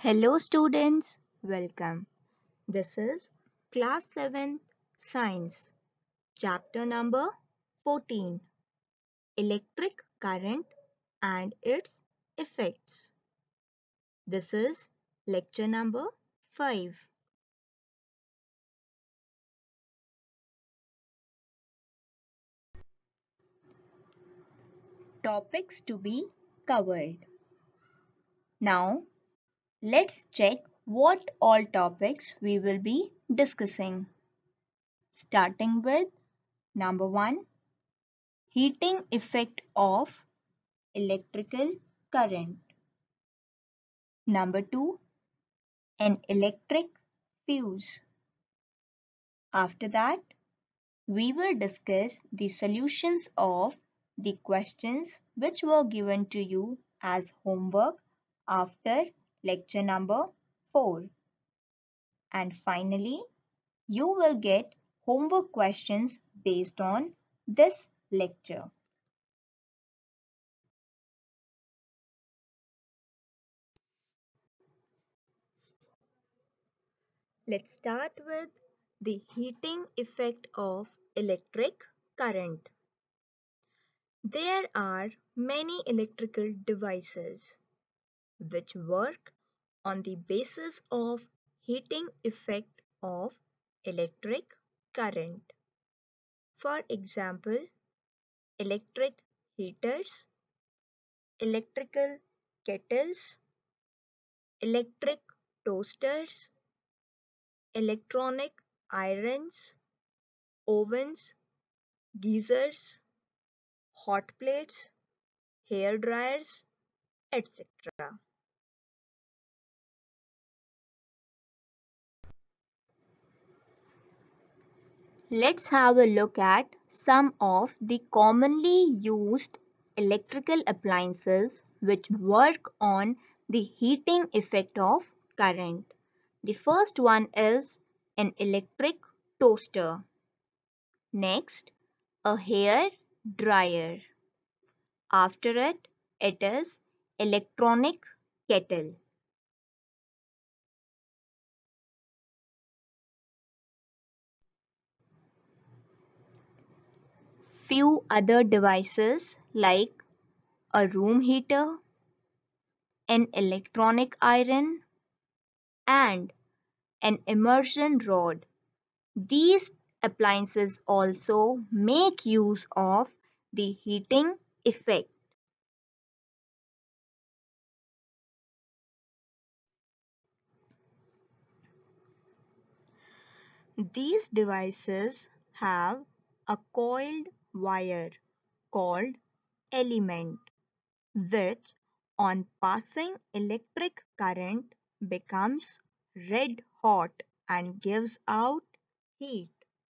Hello students, welcome. This is class 7 science, chapter number 14, electric current and its effects. This is lecture number 5. Topics to be covered. Now, let's check what all topics we will be discussing. Starting with number 1, heating effect of electrical current. Number 2, an electric fuse. After that, we will discuss the solutions of the questions which were given to you as homework after lecture number 4. And finally, you will get homework questions based on this lecture. Let's start with the heating effect of electric current. There are many electrical devices which work on the basis of heating effect of electric current. For example, electric heaters, electrical kettles, electric toasters, electronic irons, ovens, geysers, hot plates, hair dryers, etc. Let's have a look at some of the commonly used electrical appliances which work on the heating effect of current. The first one is an electric toaster. Next, a hair dryer. After it, it is electronic kettle. Few other devices like a room heater, an electronic iron, and an immersion rod. These appliances also make use of the heating effect. These devices have a coiled wire called element, which on passing electric current becomes red hot and gives out heat.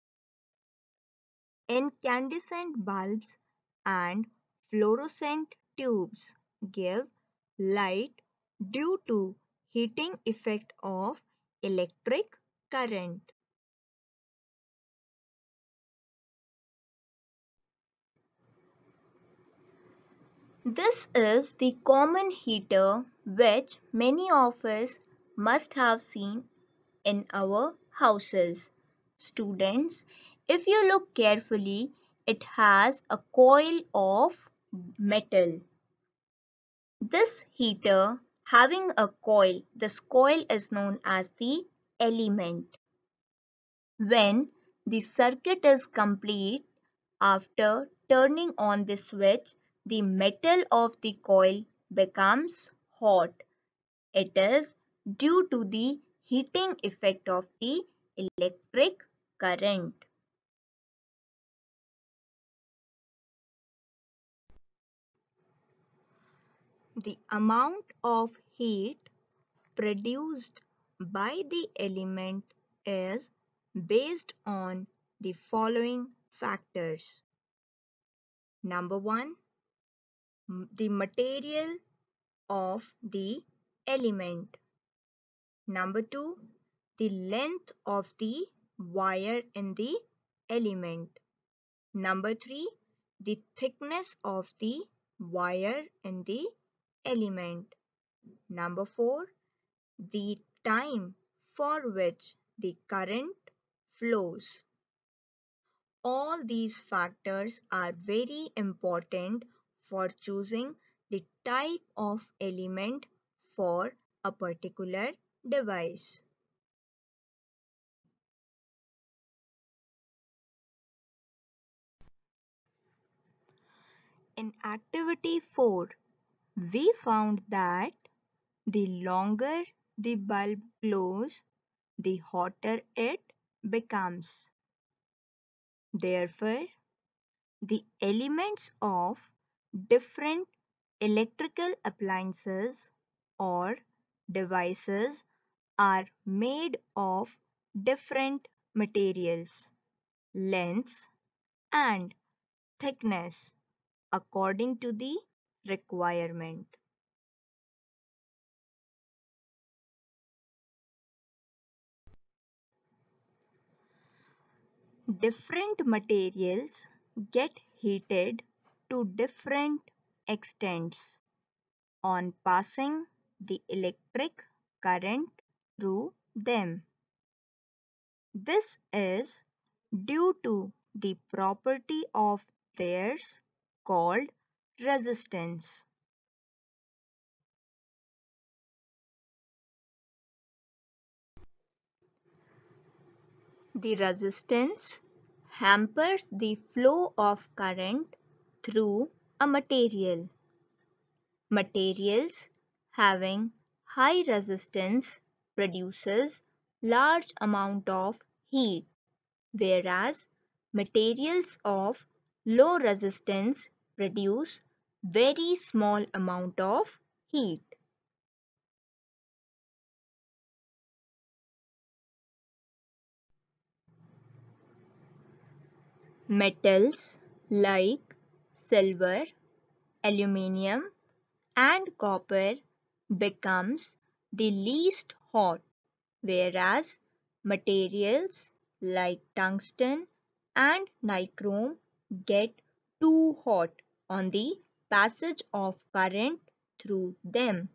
Incandescent bulbs and fluorescent tubes give light due to heating effect of electric current. This is the common heater which many of us must have seen in our houses. Students, if you look carefully, it has a coil of metal. This heater having a coil, this coil is known as the element. When the circuit is complete, after turning on the switch, the metal of the coil becomes hot. It is due to the heating effect of the electric current. The amount of heat produced by the element is based on the following factors. Number 1, the material of the element. Number 2, the length of the wire in the element. Number 3, the thickness of the wire in the element. Number 4, the time for which the current flows. All these factors are very important for choosing the type of element for a particular device. In activity 4, we found that the longer the bulb glows, the hotter it becomes. Therefore, the elements of different electrical appliances or devices are made of different materials, lengths, and thickness according to the requirement. Different materials get heated to different extents on passing the electric current through them. This is due to the property of theirs called resistance. The resistance hampers the flow of current through a material. Materials having high resistance produces large amount of heat, whereas materials of low resistance produce very small amount of heat. Metals like silver, aluminium and copper becomes the least hot, whereas materials like tungsten and nichrome get too hot on the passage of current through them.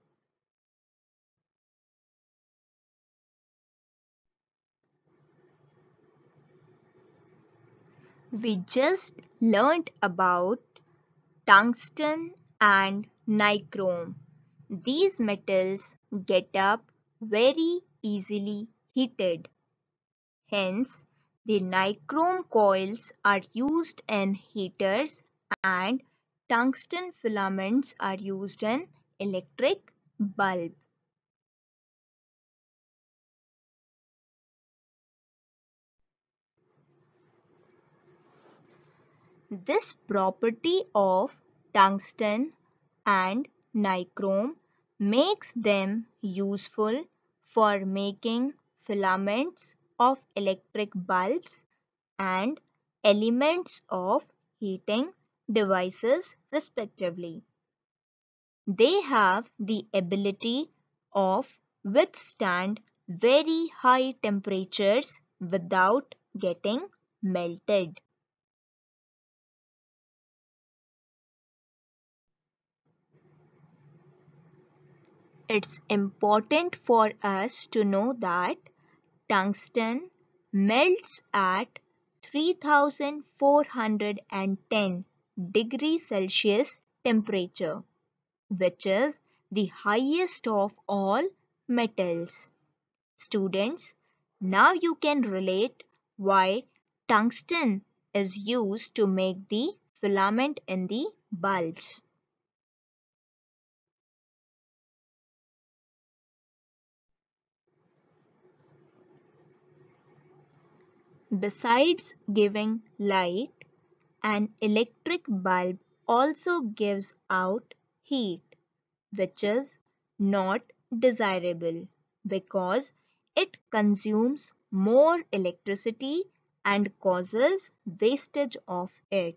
We just learnt about tungsten and nichrome. These metals get up very easily heated. Hence, the nichrome coils are used in heaters and tungsten filaments are used in electric bulb. This property of tungsten and nichrome makes them useful for making filaments of electric bulbs and elements of heating devices respectively. They have the ability of withstand very high temperatures without getting melted. It's important for us to know that tungsten melts at 3410 degrees Celsius temperature, which is the highest of all metals. Students, now you can relate why tungsten is used to make the filament in the bulbs. Besides giving light, an electric bulb also gives out heat, which is not desirable because it consumes more electricity and causes wastage of it.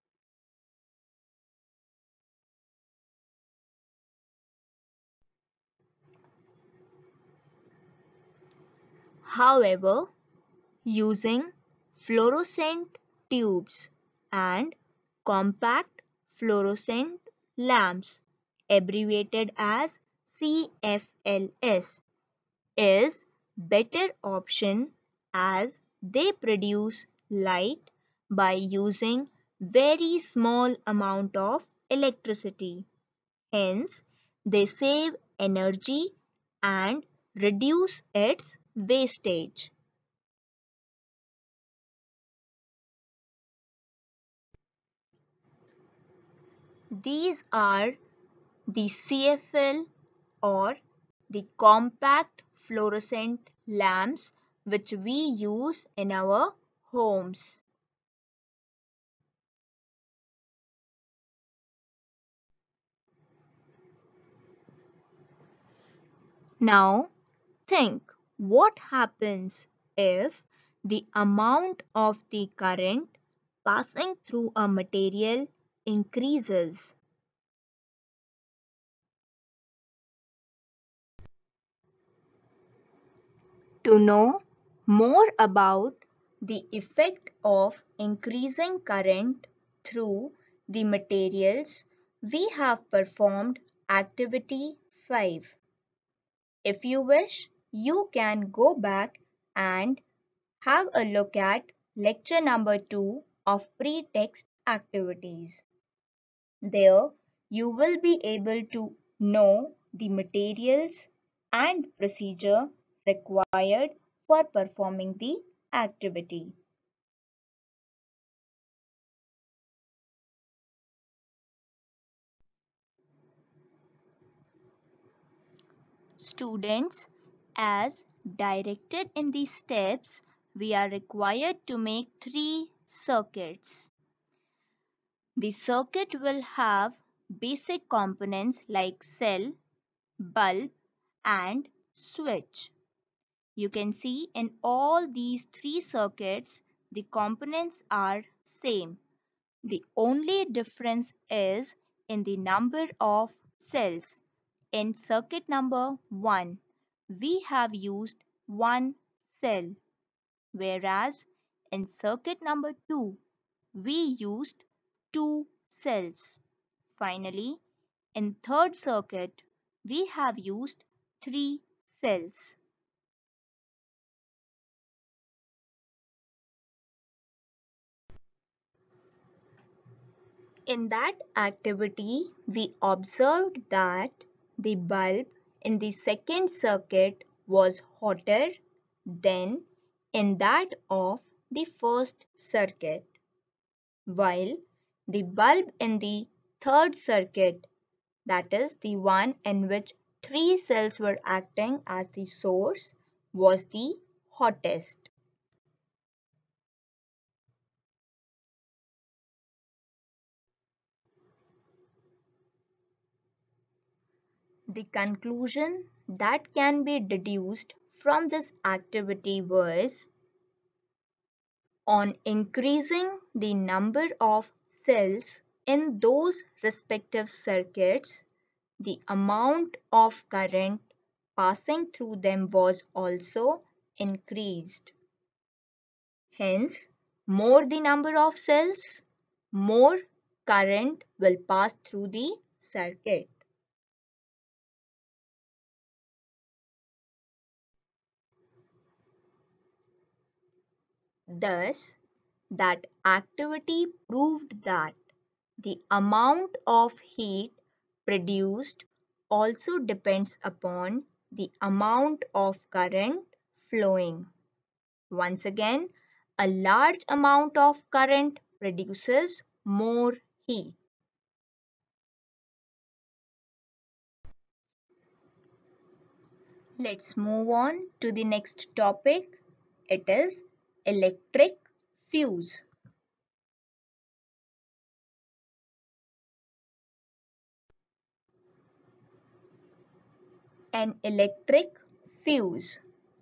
However, using fluorescent tubes and compact fluorescent lamps, abbreviated as CFLS, is better option as they produce light by using very small amount of electricity. Hence, they save energy and reduce its wastage. These are the CFL or the compact fluorescent lamps which we use in our homes. Now think what happens if the amount of the current passing through a material increases. To know more about the effect of increasing current through the materials, we have performed activity 5. If you wish, you can go back and have a look at lecture number 2 of pre-text activities. There, you will be able to know the materials and procedure required for performing the activity. Students, as directed in the steps, we are required to make 3 circuits. The circuit will have basic components like cell, bulb, and switch. You can see in all these 3 circuits, the components are same. The only difference is in the number of cells. In circuit number 1, we have used 1 cell, whereas in circuit number 2, we used 2 cells. Finally, in third circuit, we have used 3 cells. In that activity, we observed that the bulb in the second circuit was hotter than in that of the first circuit, while the bulb in the third circuit, that is the one in which 3 cells were acting as the source, was the hottest. The conclusion that can be deduced from this activity was on increasing the number of cells in those respective circuits, the amount of current passing through them was also increased. Hence, more the number of cells, more current will pass through the circuit. Thus, that activity proved that the amount of heat produced also depends upon the amount of current flowing. Once again, a large amount of current produces more heat. Let's move on to the next topic. It is electric fuse. An electric fuse.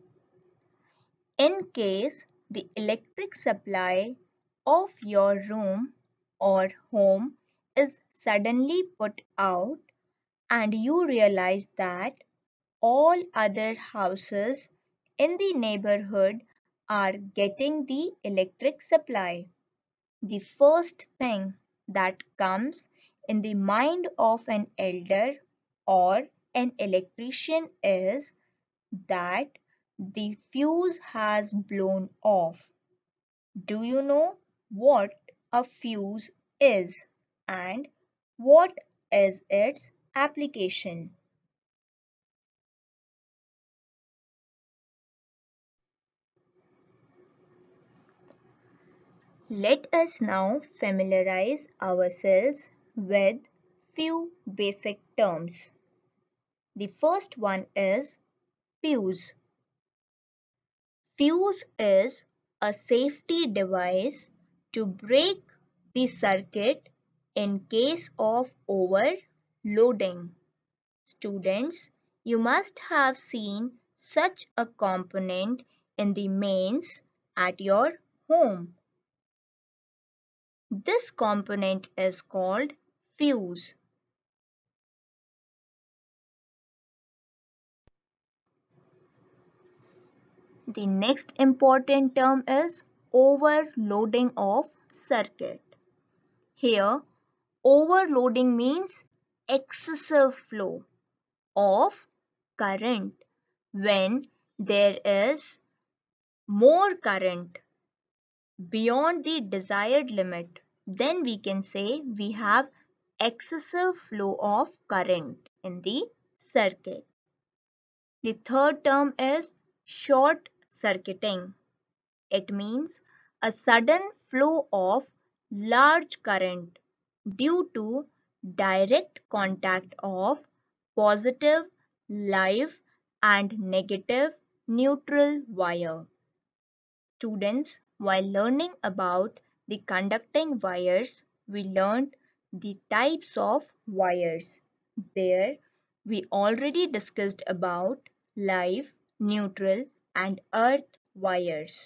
In case the electric supply of your room or home is suddenly put out and you realize that all other houses in the neighborhood are getting the electric supply, the first thing that comes in the mind of an elder or an electrician is that the fuse has blown off. Do you know what a fuse is and what is its application? Let us now familiarize ourselves with few basic terms. The first one is fuse. Fuse is a safety device to break the circuit in case of overloading. Students, you must have seen such a component in the mains at your home. This component is called fuse. The next important term is overloading of circuit. Here, overloading means excessive flow of current. When there is more current beyond the desired limit, then we can say we have excessive flow of current in the circuit. The third term is short circuiting. It means a sudden flow of large current due to direct contact of positive live and negative neutral wire. Students, while learning about the conducting wires, we learned the types of wires. There, we already discussed about live, neutral, and earth wires.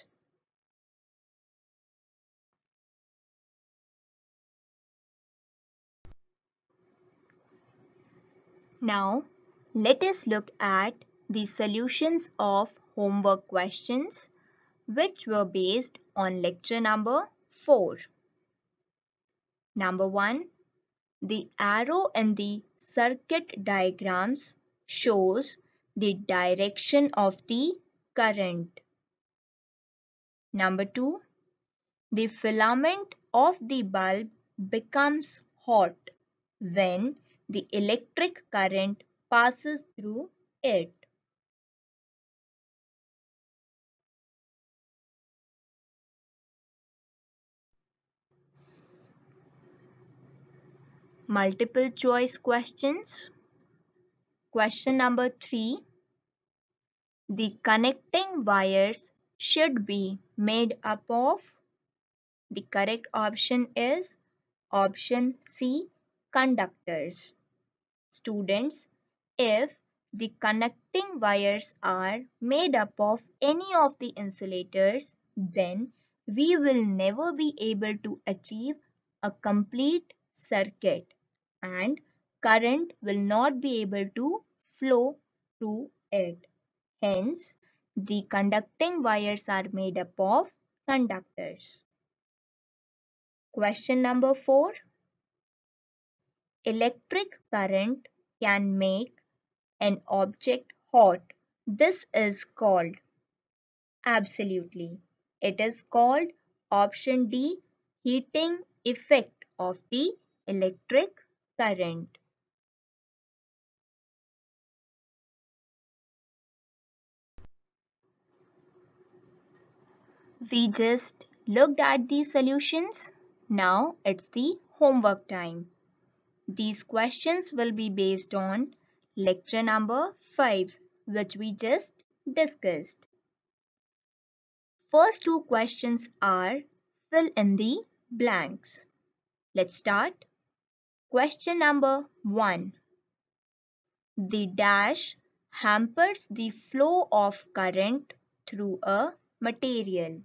Now, let us look at the solutions of homework questions which were based on lecture number 4. Number 1. The arrow in the circuit diagrams shows the direction of the current. Number 2. The filament of the bulb becomes hot when the electric current passes through it. Multiple choice questions. Question number 3. The connecting wires should be made up of. The correct option is option C, conductors. Students, if the connecting wires are made up of any of the insulators, then we will never be able to achieve a complete circuit and current will not be able to flow through it. Hence, the conducting wires are made up of conductors. Question number 4. Electric current can make an object hot. This is called absolutely. It is called option D, heating effect of the electric current. We just looked at the solutions. Now it's the homework time. These questions will be based on lecture number 5, which we just discussed. First two questions are fill in the blanks. Let's start. Question number 1. The dash hampers the flow of current through a material.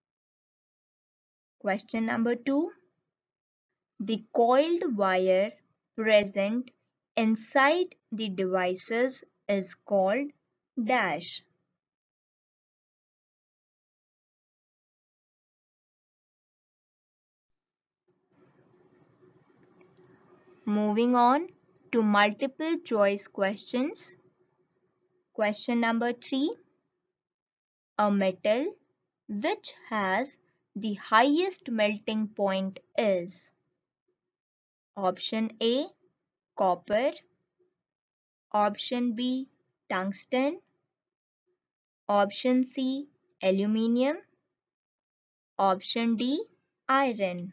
Question number 2. The coiled wire present inside the devices is called dash. Moving on to multiple choice questions. Question number 3. A metal which has the highest melting point is option A, copper, option B, tungsten, option C, aluminium, option D, iron.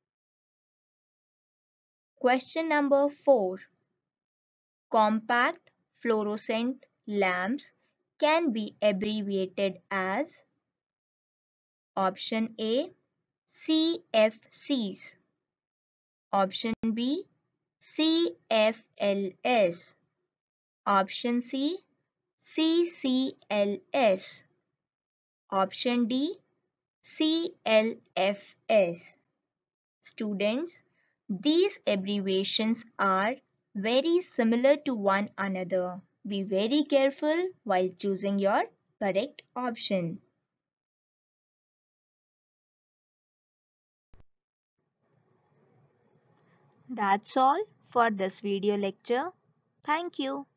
Question number 4. Compact fluorescent lamps can be abbreviated as option A, CFCs, option B, CFLS, option C, CCLS, option D, CLFS. Students, these abbreviations are very similar to one another. Be very careful while choosing your correct option. That's all for this video lecture. Thank you.